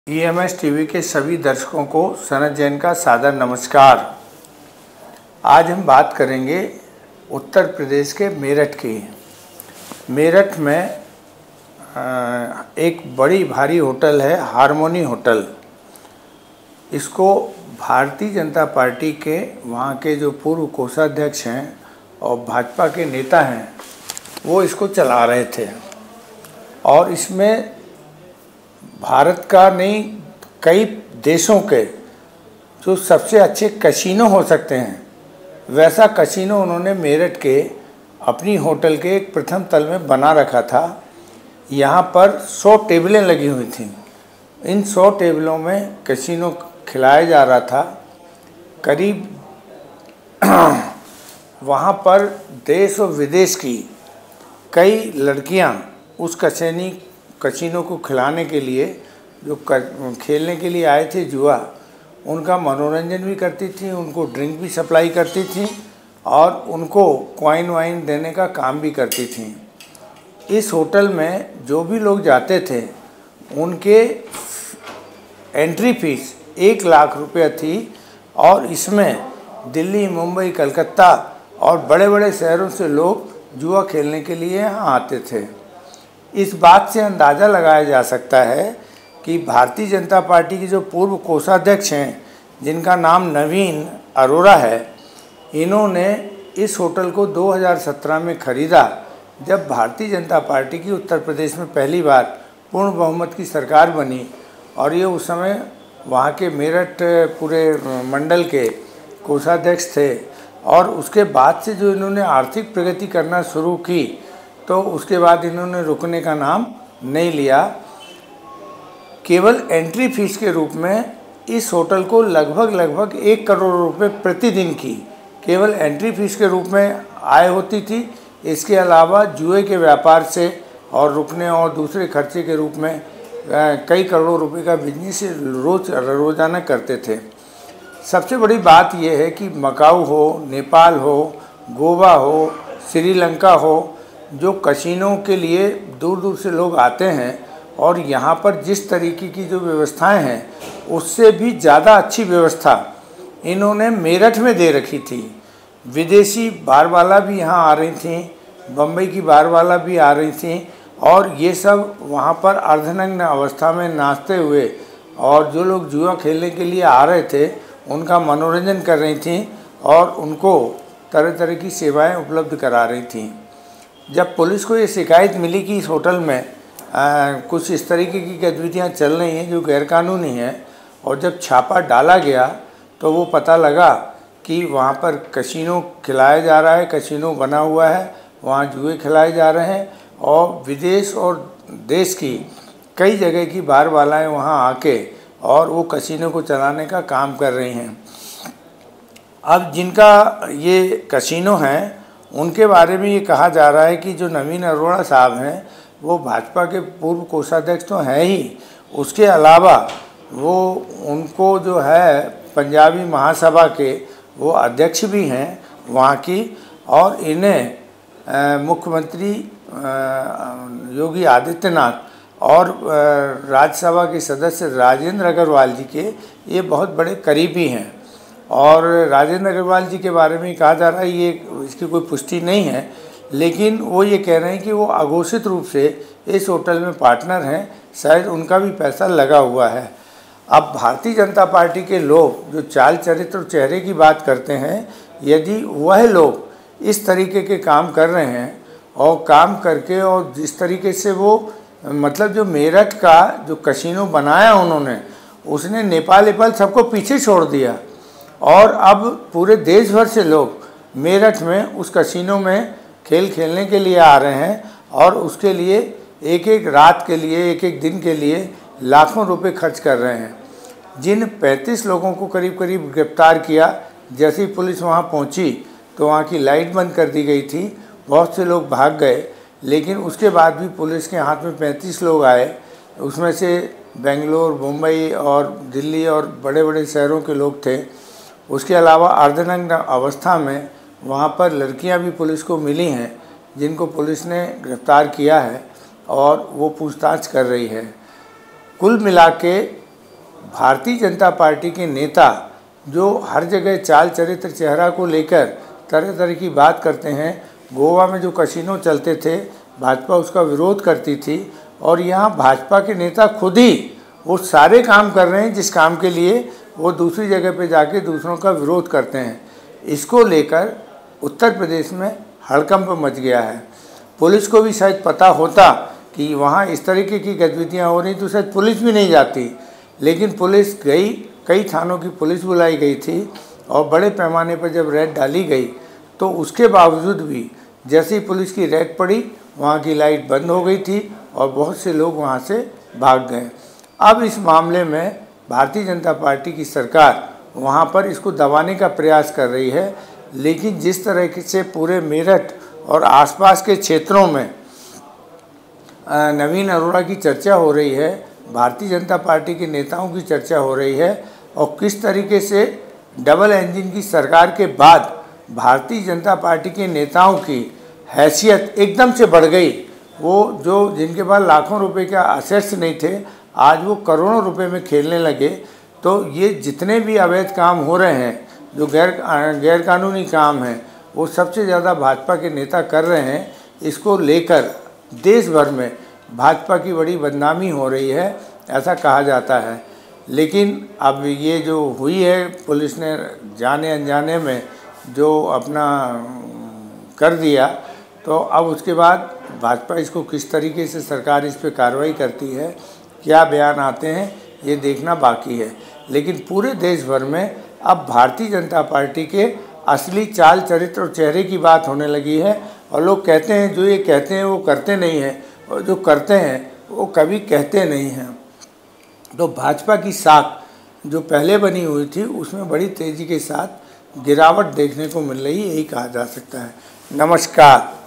EMS TV के सभी दर्शकों को सनत जैन का सादर नमस्कार। आज हम बात करेंगे उत्तर प्रदेश के मेरठ की। मेरठ में एक बड़ी भारी होटल है, हारमोनी होटल। इसको भारतीय जनता पार्टी के वहाँ के जो पूर्व कोषाध्यक्ष हैं और भाजपा के नेता हैं वो इसको चला रहे थे। और इसमें भारत का नहीं, कई देशों के जो सबसे अच्छे कसिनो हो सकते हैं वैसा कसिनो उन्होंने मेरठ के अपनी होटल के एक प्रथम तल में बना रखा था। यहाँ पर 100 टेबलें लगी हुई थीं। इन 100 टेबलों में कसिनो खिलाया जा रहा था। करीब वहाँ पर देश और विदेश की कई लड़कियाँ उस कसिनो को खिलाने के लिए, जो खेलने के लिए आए थे जुआ, उनका मनोरंजन भी करती थी, उनको ड्रिंक भी सप्लाई करती थी और उनको कॉइन वाइन देने का काम भी करती थी। इस होटल में जो भी लोग जाते थे उनके एंट्री फीस 1 लाख रुपये थी। और इसमें दिल्ली, मुंबई, कलकत्ता और बड़े बड़े शहरों से लोग जुआ खेलने के लिए यहाँ आते थे। इस बात से अंदाज़ा लगाया जा सकता है कि भारतीय जनता पार्टी के जो पूर्व कोषाध्यक्ष हैं, जिनका नाम नवीन अरोड़ा है, इन्होंने इस होटल को 2017 में ख़रीदा, जब भारतीय जनता पार्टी की उत्तर प्रदेश में पहली बार पूर्ण बहुमत की सरकार बनी। और ये उस समय वहाँ के मेरठ पूरे मंडल के कोषाध्यक्ष थे। और उसके बाद से जो इन्होंने आर्थिक प्रगति करना शुरू की, तो उसके बाद इन्होंने रुकने का नाम नहीं लिया। केवल एंट्री फीस के रूप में इस होटल को लगभग 1 करोड़ रुपए प्रतिदिन की केवल एंट्री फीस के रूप में आय होती थी। इसके अलावा जुए के व्यापार से और रुकने और दूसरे खर्चे के रूप में कई करोड़ रुपए का बिजनेस रोज़ाना करते थे। सबसे बड़ी बात यह है कि मकाऊ हो, नेपाल हो, गोवा हो, श्रीलंका हो, जो कसिनो के लिए दूर दूर से लोग आते हैं और यहाँ पर जिस तरीके की जो व्यवस्थाएं हैं उससे भी ज़्यादा अच्छी व्यवस्था इन्होंने मेरठ में दे रखी थी। विदेशी बारवाला भी यहाँ आ रही थी, बम्बई की बारवाला भी आ रही थी और ये सब वहाँ पर अर्धनग्न अवस्था में नाचते हुए और जो लोग जुआ खेलने के लिए आ रहे थे उनका मनोरंजन कर रही थी और उनको तरह तरह की सेवाएं उपलब्ध करा रही थी। जब पुलिस को ये शिकायत मिली कि इस होटल में कुछ इस तरीके की गतिविधियाँ चल रही हैं जो गैरकानूनी हैं, और जब छापा डाला गया तो वो पता लगा कि वहाँ पर कसिनो खिलाया जा रहा है, कसिनो बना हुआ है, वहाँ जुए खिलाए जा रहे हैं और विदेश और देश की कई जगह की बारवालाएँ वहाँ आके और वो कसिनो को चलाने का काम कर रही हैं। अब जिनका ये कसिनो है उनके बारे में ये कहा जा रहा है कि जो नवीन अरोड़ा साहब हैं वो भाजपा के पूर्व कोषाध्यक्ष तो हैं ही, उसके अलावा वो उनको जो है पंजाबी महासभा के वो अध्यक्ष भी हैं वहाँ की। और इन्हें मुख्यमंत्री योगी आदित्यनाथ और राज्यसभा के सदस्य राजेंद्र अग्रवाल जी के ये बहुत बड़े करीबी हैं। और राजेंद्र अग्रवाल जी के बारे में कहा जा रहा है, ये इसकी कोई पुष्टि नहीं है, लेकिन वो ये कह रहे हैं कि वो अघोषित रूप से इस होटल में पार्टनर हैं, शायद उनका भी पैसा लगा हुआ है। अब भारतीय जनता पार्टी के लोग जो चाल चरित्र और चेहरे की बात करते हैं, यदि वह लोग इस तरीके के काम कर रहे हैं और काम करके और जिस तरीके से वो मतलब जो मेरठ का जो कसिनो बनाया उन्होंने, उसने नेपाल सबको पीछे छोड़ दिया और अब पूरे देश भर से लोग मेरठ में उस कसिनो में खेलने के लिए आ रहे हैं और उसके लिए एक एक रात के लिए, एक एक दिन के लिए लाखों रुपए खर्च कर रहे हैं। जिन 35 लोगों को करीब गिरफ्तार किया, जैसी पुलिस वहां पहुंची तो वहां की लाइट बंद कर दी गई थी, बहुत से लोग भाग गए, लेकिन उसके बाद भी पुलिस के हाथ में 35 लोग आए। उसमें से बेंगलोर, मुंबई और दिल्ली और बड़े बड़े शहरों के लोग थे। उसके अलावा अर्धनग्न अवस्था में वहाँ पर लड़कियाँ भी पुलिस को मिली हैं, जिनको पुलिस ने गिरफ्तार किया है और वो पूछताछ कर रही है। कुल मिला के भारतीय जनता पार्टी के नेता जो हर जगह चाल चरित्र चेहरा को लेकर तरह तरह की बात करते हैं, गोवा में जो कसिनो चलते थे भाजपा उसका विरोध करती थी, और यहाँ भाजपा के नेता खुद ही वो सारे काम कर रहे हैं जिस काम के लिए वो दूसरी जगह पे जाके दूसरों का विरोध करते हैं। इसको लेकर उत्तर प्रदेश में हड़कंप मच गया है। पुलिस को भी शायद पता होता कि वहाँ इस तरीके की गतिविधियाँ हो रही तो शायद पुलिस भी नहीं जाती, लेकिन पुलिस गई, कई थानों की पुलिस बुलाई गई थी और बड़े पैमाने पर जब रेड डाली गई तो उसके बावजूद भी जैसे ही पुलिस की रेड पड़ी वहाँ की लाइट बंद हो गई थी और बहुत से लोग वहाँ से भाग गए। अब इस मामले में भारतीय जनता पार्टी की सरकार वहाँ पर इसको दबाने का प्रयास कर रही है, लेकिन जिस तरह से पूरे मेरठ और आसपास के क्षेत्रों में नवीन अरोड़ा की चर्चा हो रही है, भारतीय जनता पार्टी के नेताओं की चर्चा हो रही है, और किस तरीके से डबल इंजन की सरकार के बाद भारतीय जनता पार्टी के नेताओं की हैसियत एकदम से बढ़ गई। वो जो जिनके पास लाखों रुपए के असेट्स नहीं थे आज वो करोड़ों रुपए में खेलने लगे। तो ये जितने भी अवैध काम हो रहे हैं, जो गैर कानूनी काम हैं, वो सबसे ज़्यादा भाजपा के नेता कर रहे हैं। इसको लेकर देश भर में भाजपा की बड़ी बदनामी हो रही है ऐसा कहा जाता है। लेकिन अब ये जो हुई है, पुलिस ने जाने अनजाने में जो अपना कर दिया, तो अब उसके बाद भाजपा इसको किस तरीके से सरकार इस पर कार्रवाई करती है, क्या बयान आते हैं, ये देखना बाकी है। लेकिन पूरे देश भर में अब भारतीय जनता पार्टी के असली चाल चरित्र और चेहरे की बात होने लगी है, और लोग कहते हैं जो ये कहते हैं वो करते नहीं हैं, और जो करते हैं वो कभी कहते नहीं हैं। तो भाजपा की साख जो पहले बनी हुई थी उसमें बड़ी तेज़ी के साथ गिरावट देखने को मिल रही है, यही कहा जा सकता है। नमस्कार।